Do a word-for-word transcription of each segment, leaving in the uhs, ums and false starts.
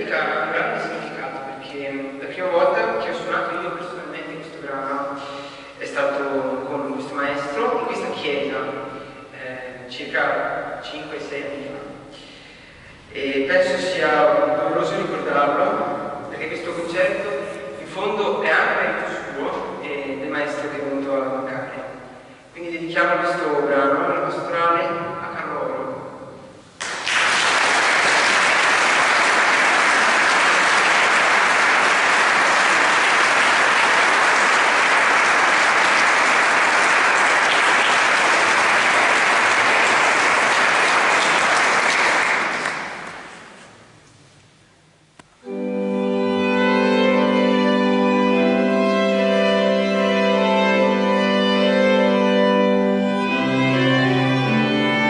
dedica un grande significato, perché la prima volta che ho suonato io personalmente questo brano è stato con questo maestro in questa chiesa, eh, circa cinque sei anni fa. E penso sia doloroso ricordarlo, perché questo concerto in fondo è anche merito suo e del maestro che è venuto a mancare. Quindi dedichiamo questo brano alla pastorale a Carlo Oro. Thank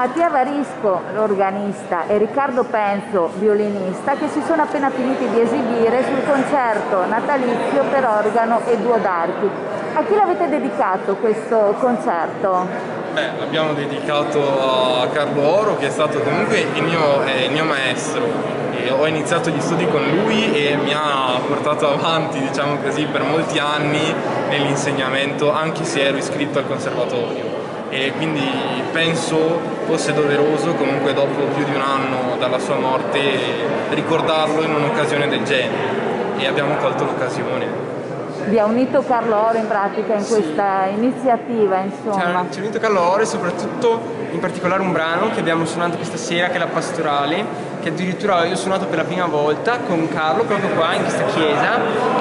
Mattia Varisco, l'organista, e Riccardo Penzo, violinista, che si sono appena finiti di esibire sul concerto natalizio per organo e duo d'archi. A chi l'avete dedicato questo concerto? Beh, l'abbiamo dedicato a Carlo Oro, che è stato comunque il mio, eh, il mio maestro. E ho iniziato gli studi con lui e mi ha portato avanti, diciamo così, per molti anni nell'insegnamento, anche se ero iscritto al conservatorio. E quindi penso fosse doveroso, comunque dopo più di un anno dalla sua morte, ricordarlo in un'occasione del genere. E abbiamo colto l'occasione. Vi ha unito Carlo Oro in pratica in questa sì. iniziativa, insomma. Ci ha unito Carlo Oro e soprattutto in particolare un brano che abbiamo suonato questa sera, che è la Pastorale, che addirittura io ho suonato per la prima volta con Carlo proprio qua in questa chiesa,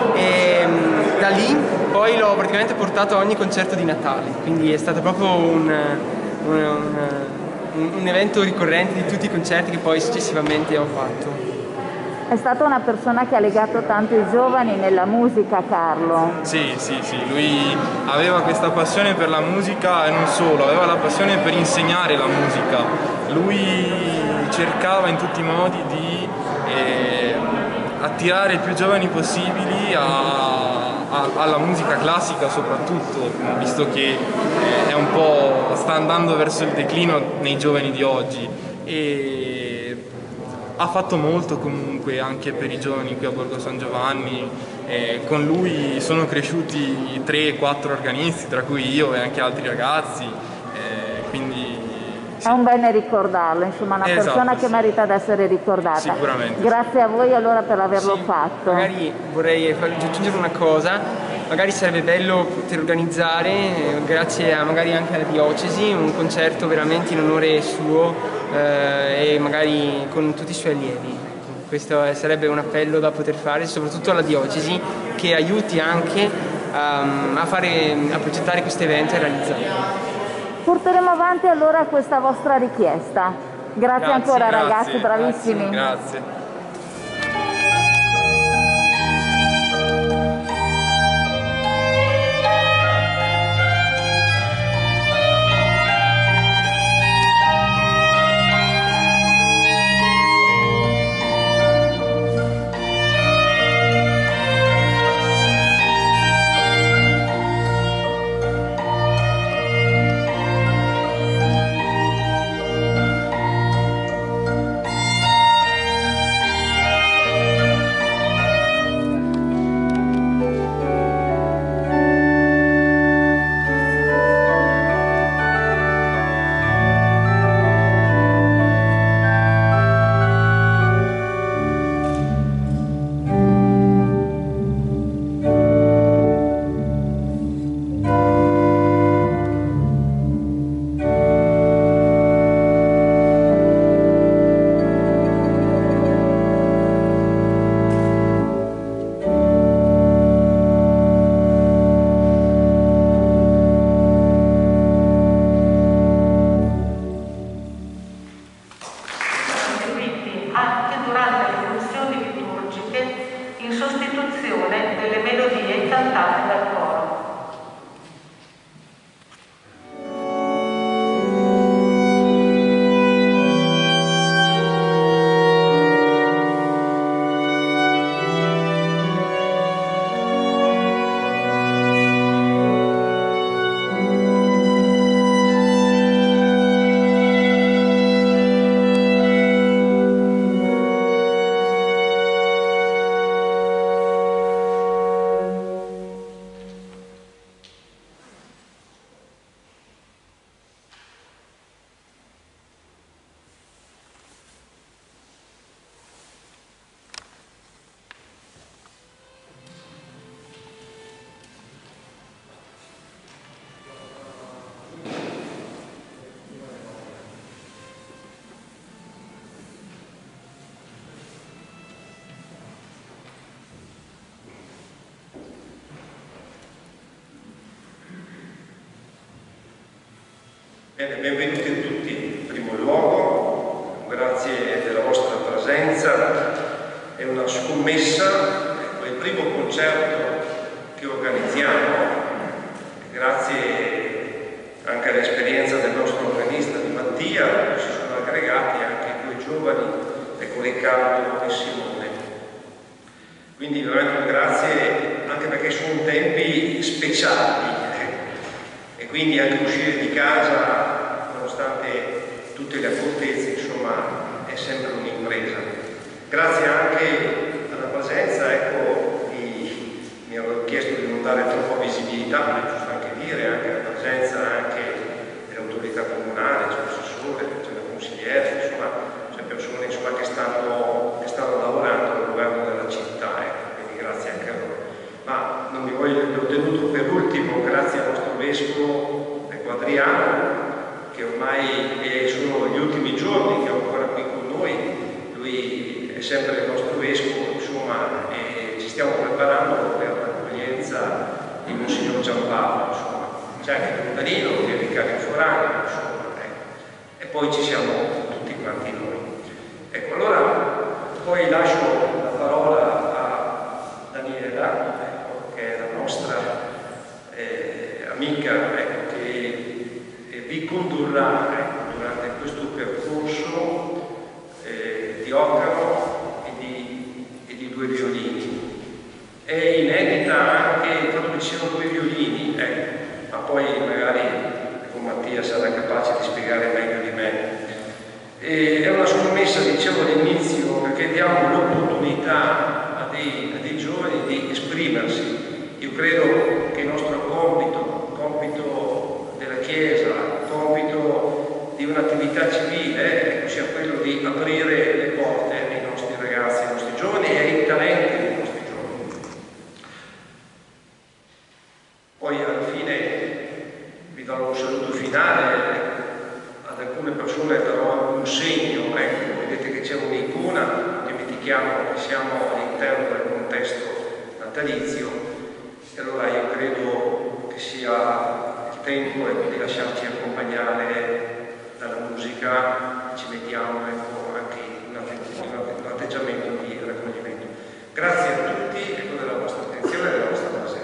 e da lì poi l'ho praticamente portato a ogni concerto di Natale, quindi è stato proprio un, un, un, un evento ricorrente di tutti i concerti che poi successivamente ho fatto. È stata una persona che ha legato tanto i giovani nella musica, Carlo. Sì, sì, sì, lui aveva questa passione per la musica e non solo, aveva la passione per insegnare la musica. Lui cercava in tutti i modi di eh, attirare i più giovani possibili a, a, alla musica classica soprattutto, visto che eh, è un po', sta andando verso il declino nei giovani di oggi. E ha fatto molto comunque anche per i giovani qui a Borgo San Giovanni, e con lui sono cresciuti tre quattro organisti, tra cui io e anche altri ragazzi, e quindi sì. È un bene ricordarlo, insomma, una esatto, persona che sì. merita di essere ricordata. Sicuramente. Grazie a voi allora per averlo sì, fatto. Magari vorrei aggiungere una cosa, magari sarebbe bello poter organizzare, grazie a magari anche alla diocesi, un concerto veramente in onore suo, eh, e magari con tutti i suoi allievi. Questo sarebbe un appello da poter fare soprattutto alla diocesi, che aiuti anche um, a, fare, a progettare questo evento e a realizzarlo. Porteremo avanti allora questa vostra richiesta. Grazie, grazie ancora grazie, ragazzi, bravissimi. Grazie. grazie. Bene, benvenuti tutti. In primo luogo, grazie della vostra presenza. È una scommessa, è il primo concerto che organizziamo, grazie anche all'esperienza del nostro organista di Mattia. liturgia, dove si sono aggregati anche due giovani, ecco, Riccardo e Simone. Quindi veramente un grazie, anche perché sono tempi speciali, eh. E quindi anche uscire di casa, nonostante tutte le accortezze, insomma, è sempre un'impresa. Grazie anche alla presenza, ecco, di, mi avevo chiesto di non dare troppa visibilità, ma è giusto anche dire, anche la presenza anche dell'autorità comunale, c'è l'assessore, c'è la consigliere, insomma, c'è persone, insomma, che stanno, che stanno lavorando al governo della città, ecco, quindi grazie anche a loro. Ma non mi voglio, l'ho tenuto per ultimo, grazie al nostro vescovo, ecco, Adriano, che ormai eh, sono gli ultimi giorni che è ancora qui con noi, lui è sempre il nostro vescovo, insomma, e ci stiamo preparando per l'accoglienza di Monsignor Giampaolo, insomma. C'è anche il Danilo, che è il vicario forano, insomma, ecco. E poi ci siamo tutti quanti noi. Ecco, allora poi lascio la parola a Daniela, ecco, che è la nostra eh, amica, ecco, che eh, vi condurrà, ecco, durante questo percorso eh, di Occaro e di, e di due violini. È inedita anche il fatto che ci siano due violini, ecco, ma poi magari con Mattia sarà capace di spiegare meglio di me. E è una scommessa, dicevo all'inizio, perché diamo l'opportunità a dei, a dei giovani di esprimersi. Io credo che il nostro compito, il compito della Chiesa, il compito di un'attività civile, ecco, sia quello di aprire le porte ai nostri ragazzi, ai nostri giovani e ai talenti dei nostri giovani. Poi alla fine vi do un saluto finale, ecco, ad alcune persone darò un segno, ecco, vedete che c'è un'icona, non dimentichiamo che siamo all'interno del contesto natalizio, e allora io credo che sia il tempo, ecco, di lasciarci accompagnare dalla musica, ci mettiamo, ecco, anche in un atteggiamento di raccoglimento. Grazie a tutti, ecco, della vostra attenzione e della vostra presenza.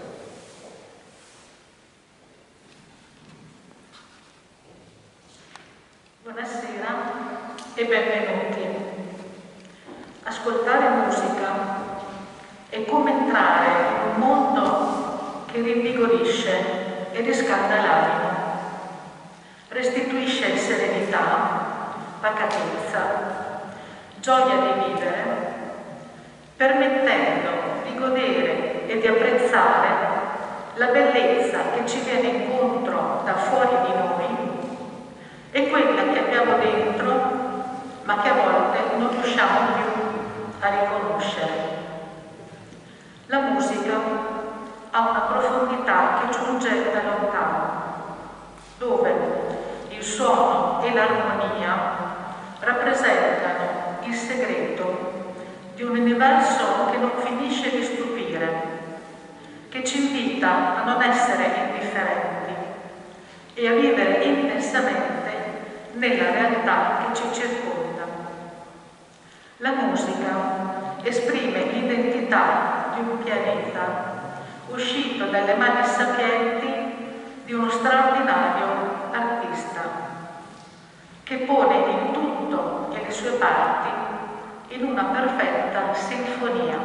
Buonasera e benvenuti. Ascoltare musica è come entrare in un mondo che rinvigorisce e riscalda l'animo, restituisce serenità, pacatezza, gioia di vivere, permettendo di godere e di apprezzare la bellezza che ci viene incontro da fuori di noi e quella che abbiamo dentro, ma che a volte non riusciamo più a riconoscere. La musica ha una profondità che giunge da lontano, dove il suono e l'armonia rappresentano il segreto di un universo che non finisce di stupire, che ci invita a non essere indifferenti e a vivere intensamente nella realtà che ci circonda. La musica esprime l'identità di un pianeta uscito dalle mani sapienti di uno straordinario artista che pone il tutto e le sue parti in una perfetta sinfonia.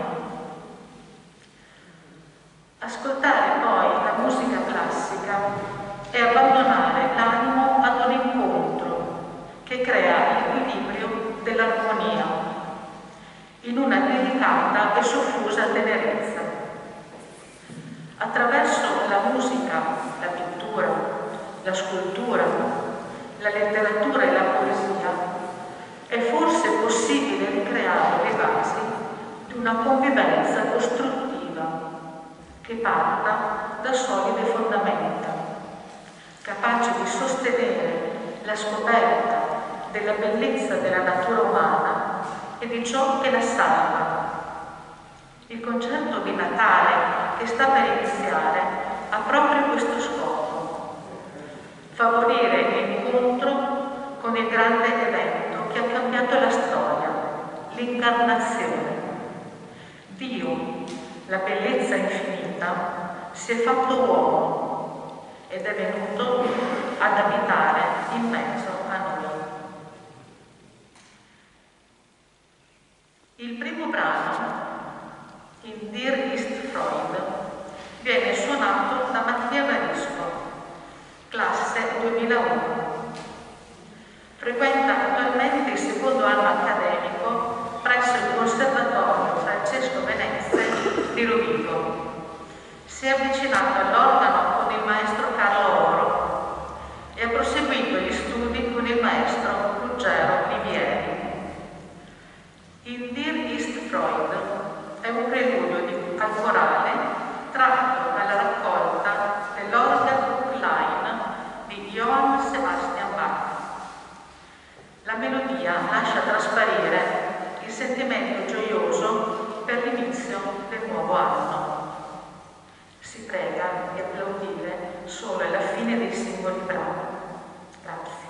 Ascoltare poi la musica classica è abbandonare l'animo ad un incontro che crea l'equilibrio dell'armonia in una delicata e soffusa tenerezza. Attraverso la musica, la pittura, la scultura, la letteratura e la poesia è forse possibile ricreare le basi di una convivenza costruttiva che parta da solide fondamenta, capace di sostenere la scoperta della bellezza della natura umana e di ciò che la salva. Il concerto di Natale che sta per iniziare ha proprio questo scopo: favorire l'incontro con il grande evento che ha cambiato la storia, l'incarnazione. Dio, la bellezza infinita, si è fatto uomo ed è venuto ad abitare in mezzo a noi. viene suonato da Mattia Varisco, classe duemilauno. Frequenta attualmente il secondo anno accademico presso il Conservatorio Francesco Venezia di Rovigo. Si è avvicinato all'organo con il maestro Carlo Oro e ha proseguito gli studi con il maestro Ruggero Livieri. Il Dir ist Freud è un preludio di, al corale tratto dalla raccolta dell'Orgelbuchlein di Johann Sebastian Bach. La melodia lascia trasparire il sentimento gioioso per l'inizio del nuovo anno. Si prega di applaudire solo alla fine dei singoli brani. Grazie.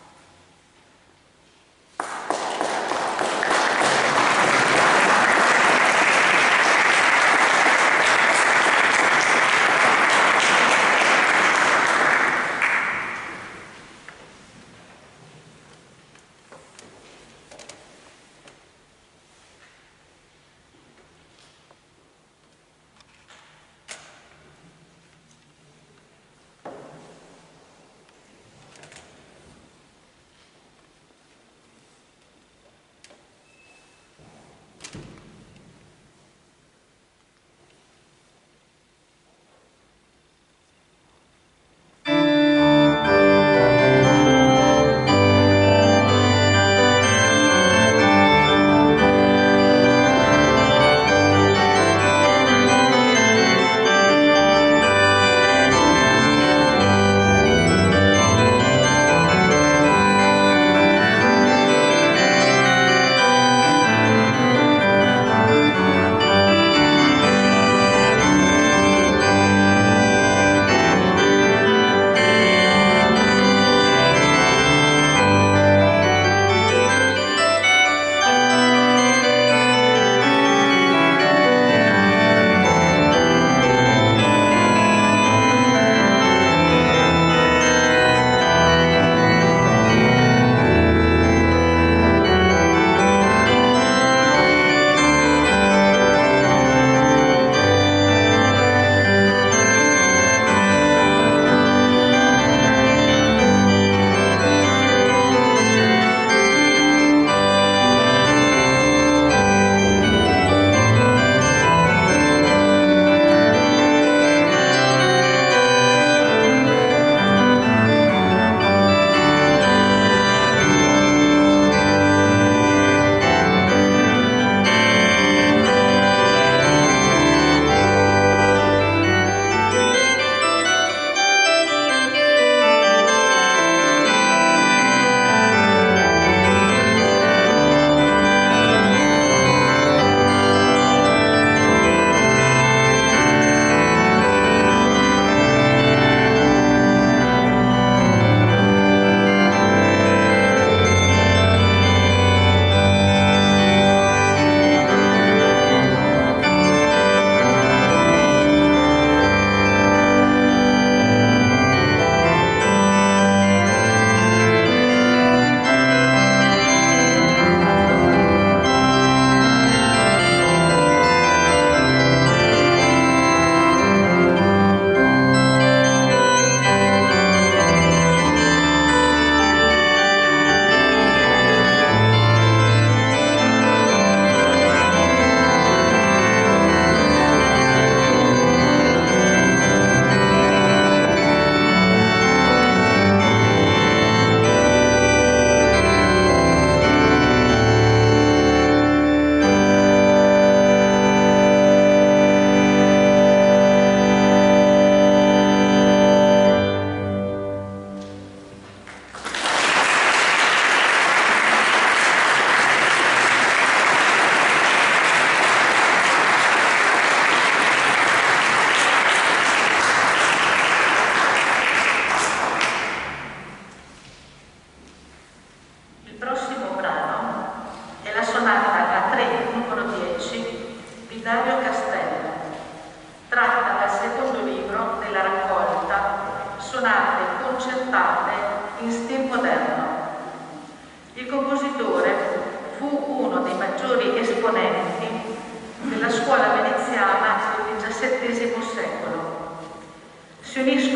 Il compositore fu uno dei maggiori esponenti della scuola veneziana del diciassettesimo secolo.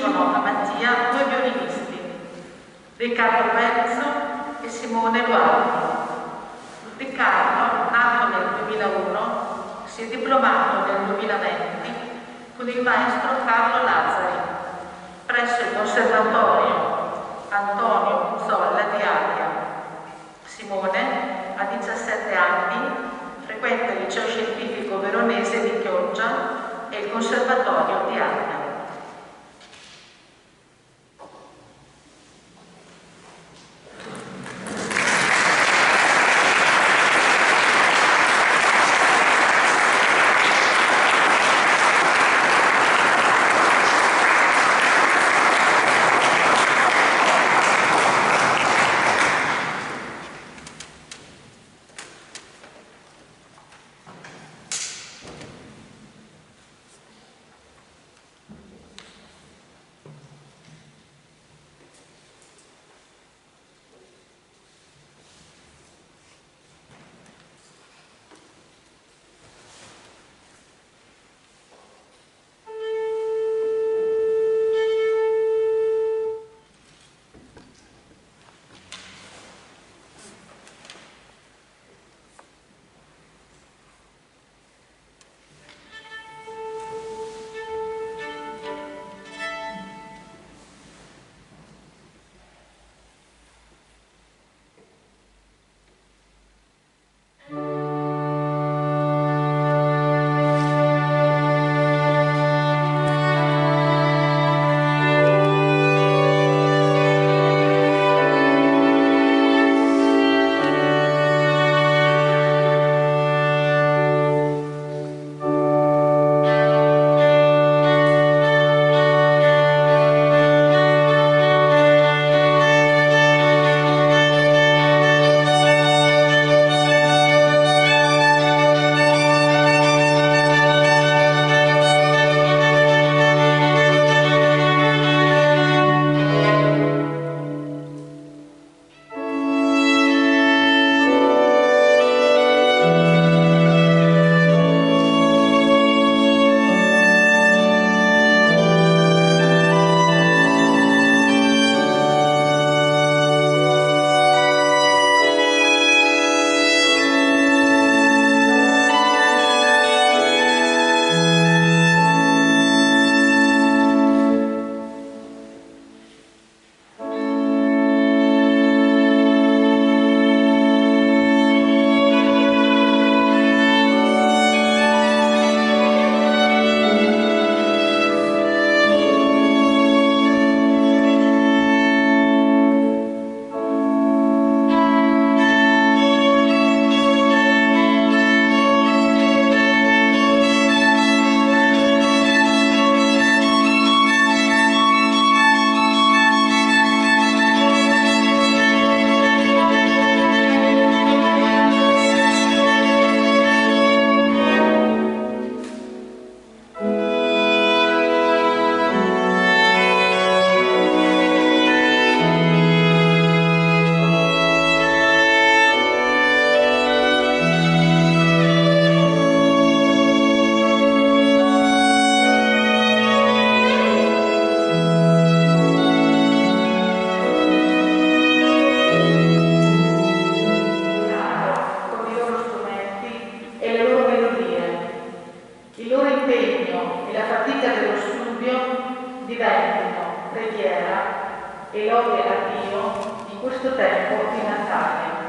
nonna Mattia due violinisti, Riccardo Penzo e Simone Guardi. Riccardo, nato nel duemilauno, si è diplomato nel duemilaventi con il maestro Carlo Lazzari presso il Conservatorio Antonio Zolla di Ardea. Simone, a diciassette anni, frequenta il liceo scientifico veronese di Chioggia e il Conservatorio di Ardea. e lode a Dio in questo tempo di Natale.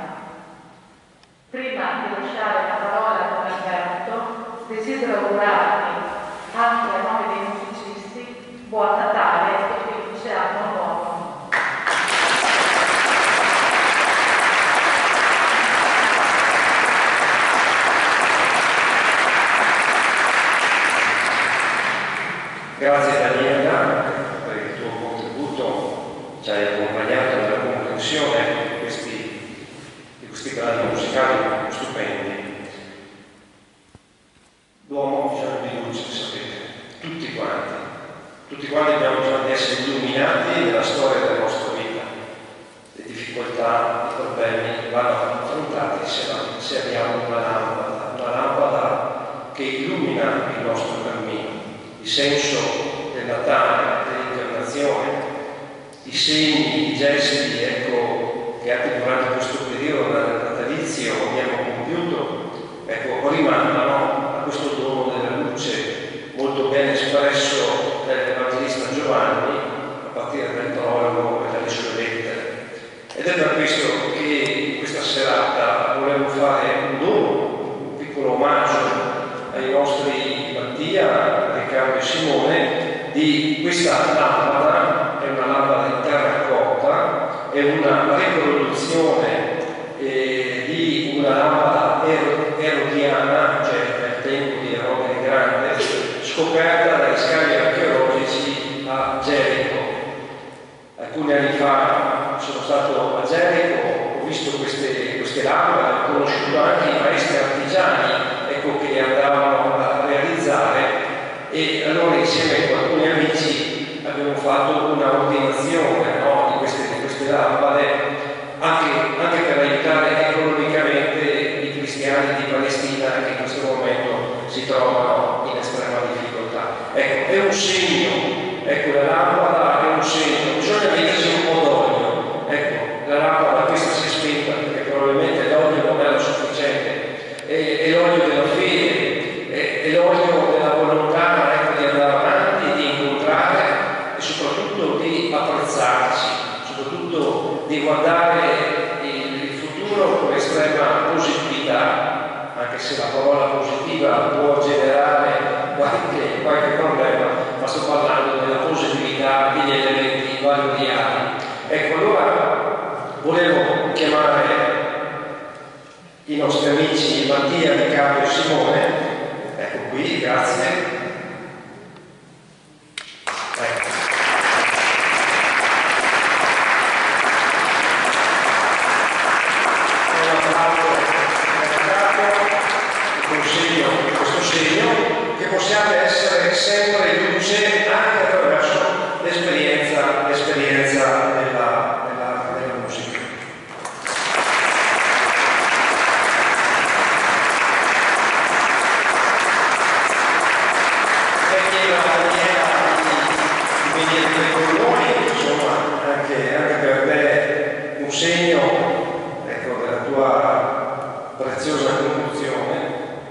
Prima di lasciare la parola con Alberto, desidero augurarvi, anche a nome dei musicisti, buon Natale e felice anno nuovo. Grazie Daniela per il tuo contributo, ci hai accompagnato nella comprensione di questi, di questi brani musicali stupendi. L'uomo ha bisogno di luce, sapete, tutti quanti, tutti quanti abbiamo bisogno di essere illuminati nella storia della nostra vita. Le difficoltà, i problemi vanno affrontati se, se abbiamo una lampada, una lampada che illumina il nostro cammino. Il senso del Natale, dell'incarnazione i segni, i gesti, ecco, che anche durante questo periodo natalizio abbiamo compiuto, ecco, rimandano a questo dono della luce molto ben espresso dall'Evangelista Giovanni a partire dal prologo e dalle sue lettere. Ed è per questo che questa serata volevo fare un dono, un piccolo omaggio ai nostri Mattia, Riccardo e Simone di questa lampada. È una lampada in terracotta, è una riproduzione eh, di una lampada ero, erodiana, cioè nel tempo di Erode il Grande, scoperta dagli scavi archeologici a Gerico. Alcuni anni fa sono stato a Gerico, ho visto queste, queste lampade, ho conosciuto anche i maestri artigiani, ecco, che le andavano a realizzare, e allora insieme con alcuni amici abbiamo fatto una ordinazione, no, di, queste, di queste lampade, anche, anche per aiutare economicamente i cristiani di Palestina che in questo momento si trovano in estrema difficoltà. Ecco, è un segno, ecco, la lampada è un segno, bisogna metterci un po' d'olio, ecco, la lampada questa si è spenta perché probabilmente l'olio non era sufficiente, è, è l'olio della fede, è, è l'olio della volontà, ecco, di andare avanti, di incontrare e soprattutto di apprezzarci, soprattutto di guardare il, il futuro con estrema positività, anche se la parola positiva può generare qualche, qualche problema, ma sto parlando della positività degli elementi valoriali. Ecco, allora volevo chiamare i nostri amici Mattia, Riccardo e Simone, ecco qui, grazie. Ecco. Consegno questo segno che possiate essere sempre luce anche attraverso l'esperienza, l'esperienza della, della, della musica. Perché la maniera di, di venire con noi, insomma, anche, anche per te un segno, ecco, della tua preziosa conduzione.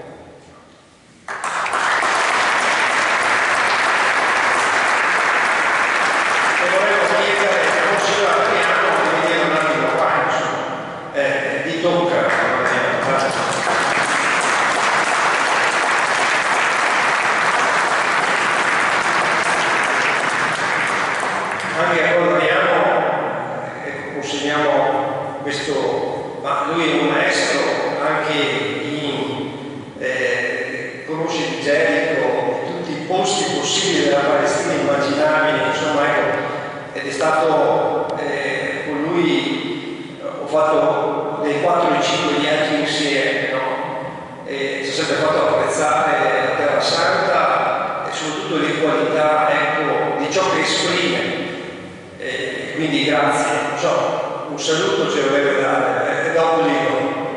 Anche a Coloniano, ecco, consegniamo questo, ma lui è un maestro anche in, eh, conosce di Gerico, tutti i posti possibili della Palestina immaginabili, insomma, ecco, ed è stato eh, con lui, ho fatto dei quattro o cinque viaggi insieme, no? E ci ha sempre fatto apprezzare la Terra Santa e soprattutto le qualità, ecco, di ciò che esprime. E quindi grazie, non so, un saluto ce lo deve dare, è d'obbligo.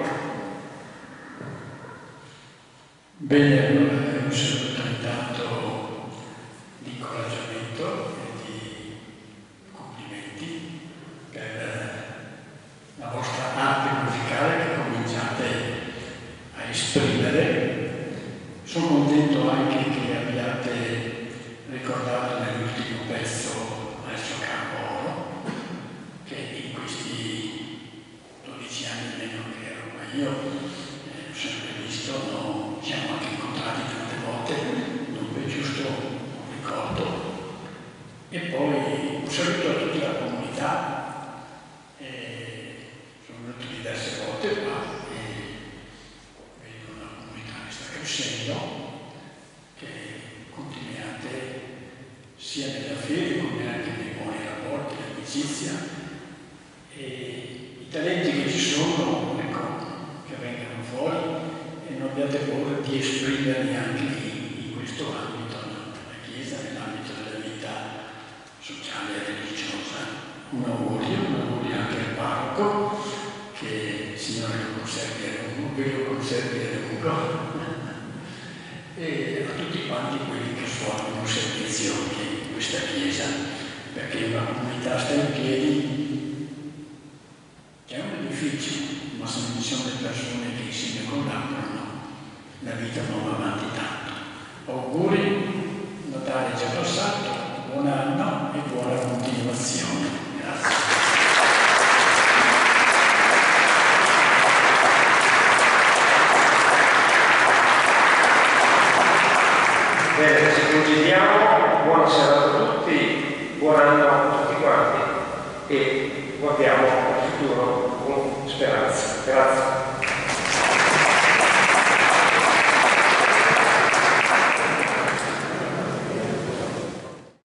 Bene, allora un saluto intanto di incoraggiamento e di complimenti per la vostra arte musicale che cominciate a esprimere. Sono contento anche che abbiate ricordato nell'ultimo pezzo Maestro Campo, che in questi dodici anni almeno che ero qua io, eh, ho sempre visto, no? Ci siamo anche incontrati tante volte, dunque giusto un ricordo. E poi un saluto a tutta la comunità, eh, sono venuto diverse volte qua e vedo una comunità che sta crescendo, che continuiate sia nella fede come anche nei buoni rapporti, nell'amicizia, e i talenti che ci sono, ecco, che vengano fuori e non abbiate paura di esprimerli anche in questo ambito, nella Chiesa, nell'ambito della vita sociale e religiosa. Un augurio, un augurio anche al parroco, che il Signore lo conservi a lungo, che lo conservi a lungo, e a tutti quanti quelli che svolgono servizio anche in questa Chiesa. perché una comunità sta in piedi, che è un edificio, ma se non ci sono le persone che insieme collaborano, la vita non va avanti tanto. Auguri, Natale è già passato, buon anno e buona continuazione. Grazie. Bene, ci congediamo, buona serata a tutti, buon anno a tutti quanti e guardiamo al futuro con speranza. Grazie.